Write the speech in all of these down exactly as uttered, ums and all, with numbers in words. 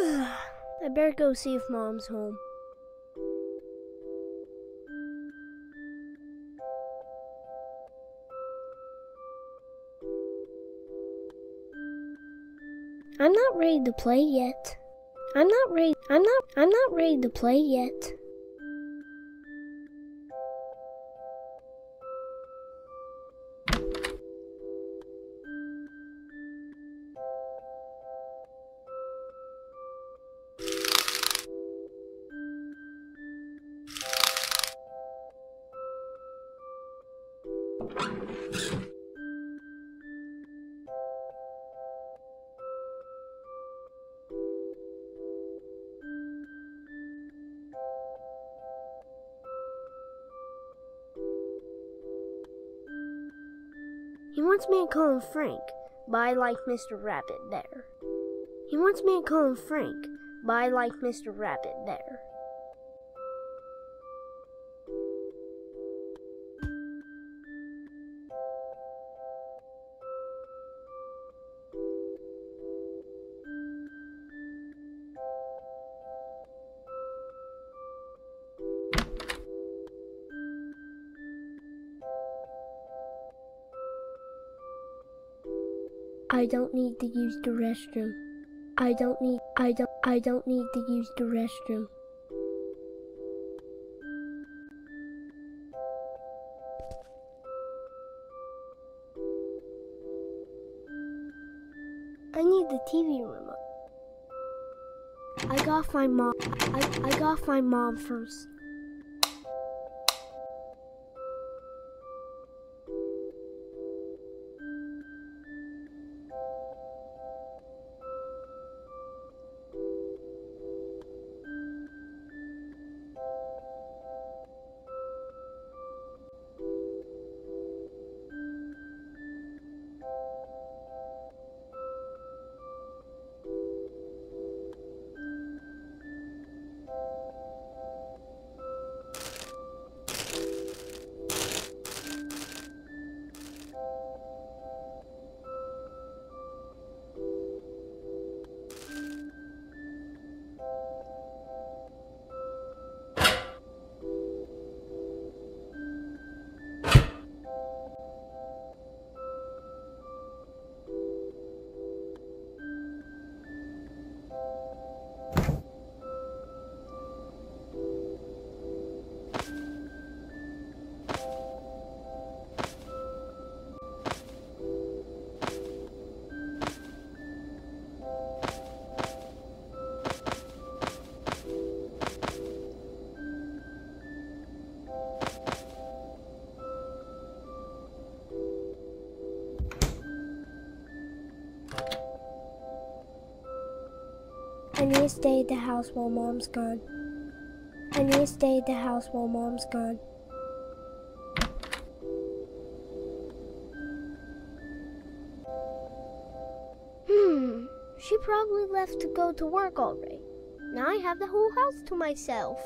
I better go see if Mom's home. I'm not ready to play yet. I'm not ready. I'm not. I'm not ready to play yet. He wants me to call him Frank, but I like Mister Rabbit there. He wants me to call him Frank, but I like Mister Rabbit there. I don't need to use the restroom. I don't need, I don't, I don't need to use the restroom. I need the T V remote. I gotta find mom, I, I gotta find mom first. I need to stay at the house while Mom's gone. I need to stay at the house while Mom's gone. Hmm, she probably left to go to work already. Now I have the whole house to myself.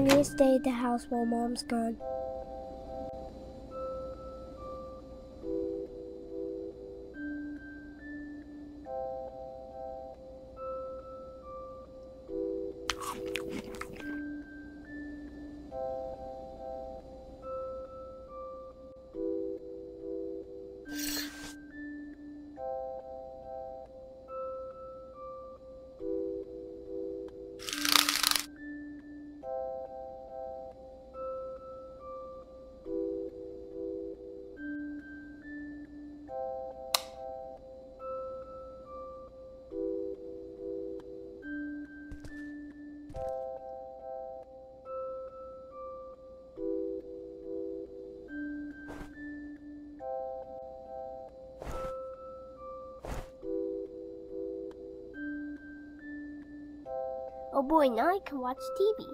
I need to stay at the house while Mom's gone. Oh boy, now I can watch T V.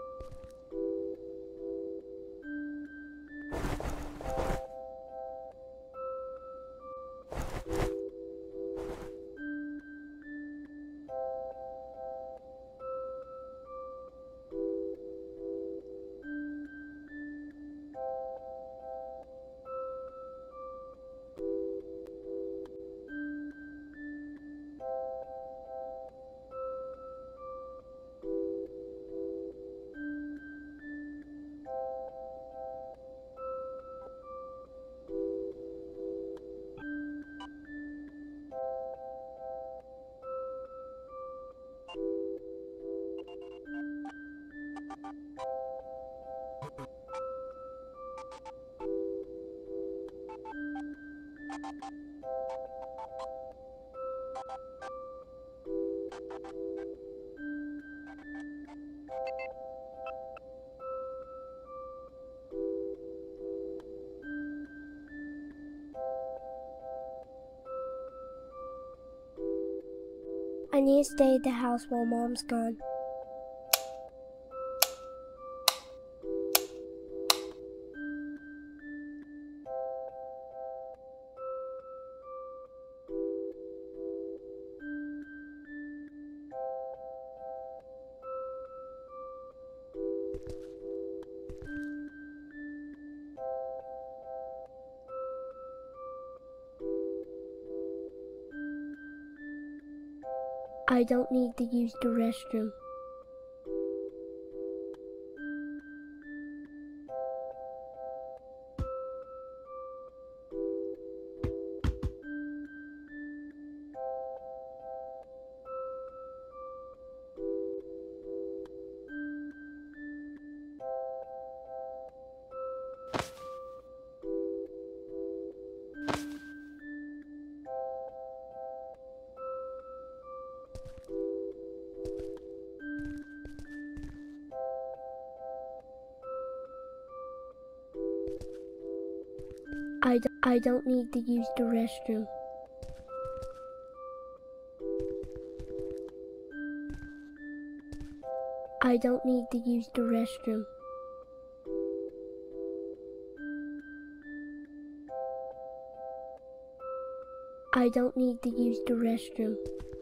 I need to stay at the house while Mom's gone. I don't need to use the restroom. I, d I don't need to use the restroom. I don't need to use the restroom. I don't need to use the restroom.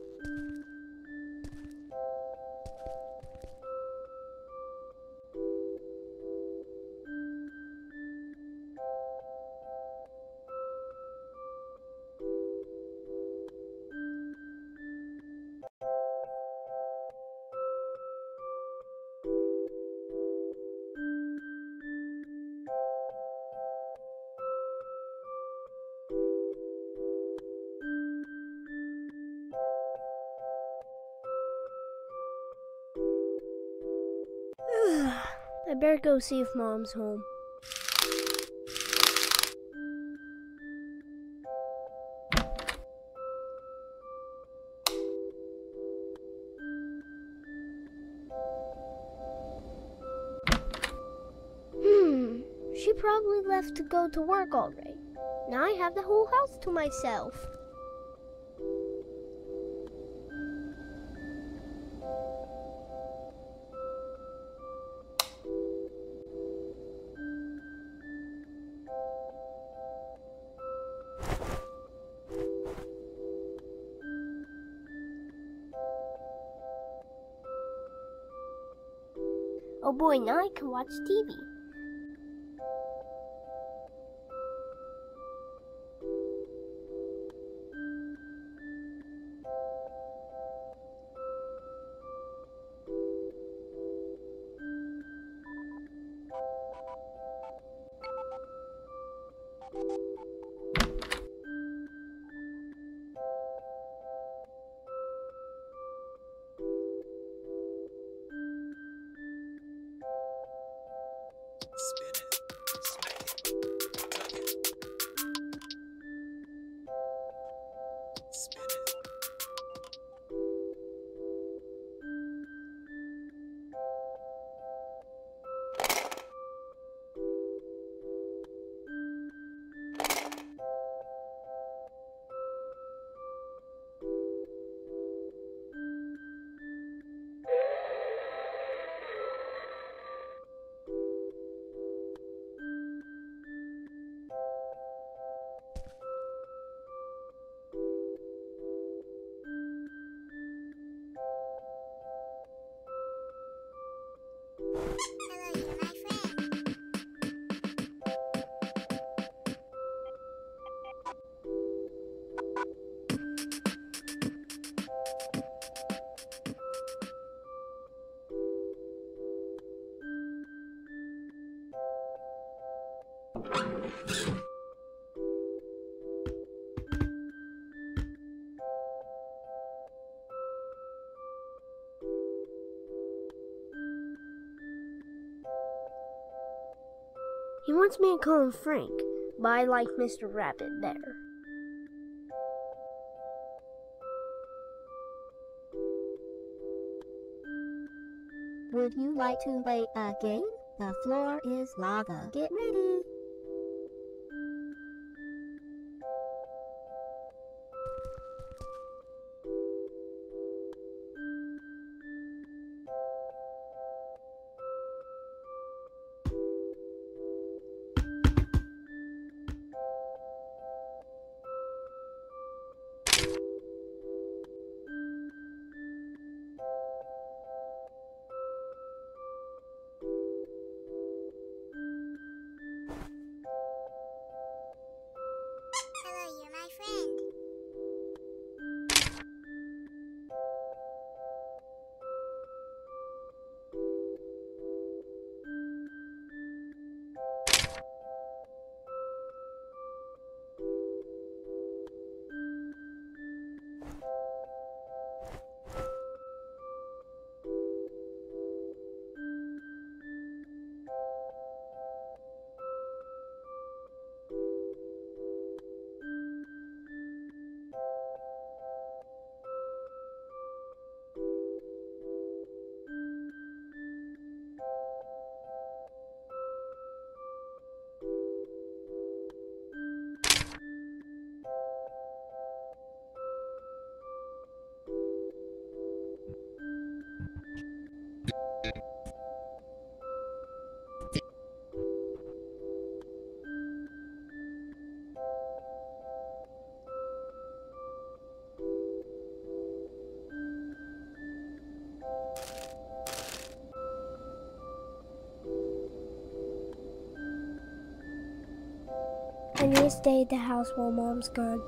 I better go see if Mom's home. Hmm, she probably left to go to work already. Now I have the whole house to myself. Oh Oh boy, now I can watch T V. Spin it, smack it, tug it. Spin it. Hello, you're my friend. He wants me to call him Frank, but I like Mister Rabbit there. Would you like to play a game? The floor is lava. Get ready. Hello, you're my friend. I need to stay at the house while Mom's gone.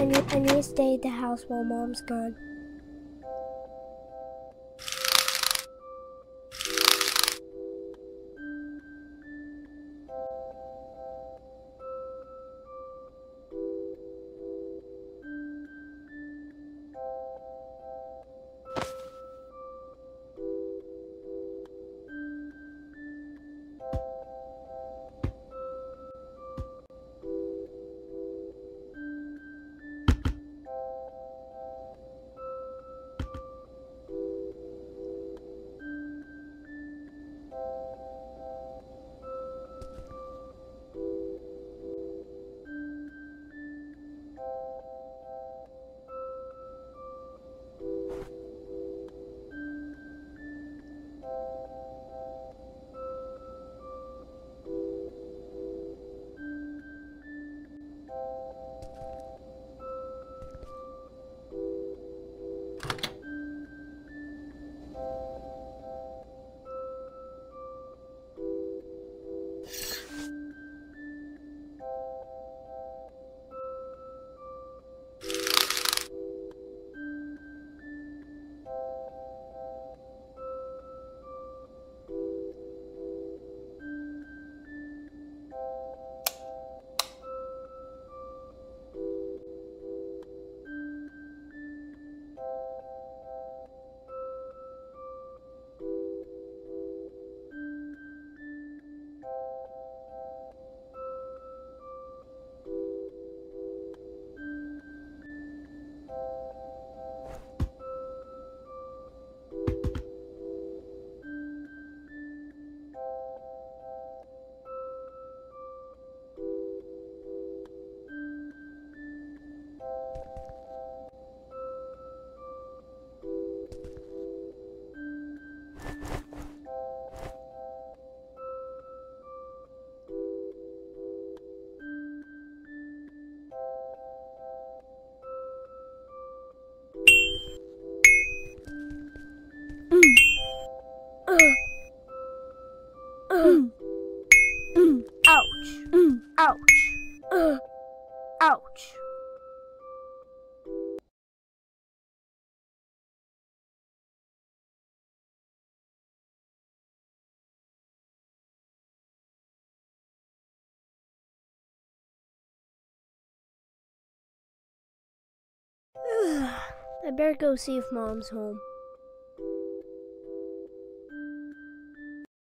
need, I need to stay at the house while Mom's gone. Ouch. Ugh. Ouch. I better go see if Mom's home.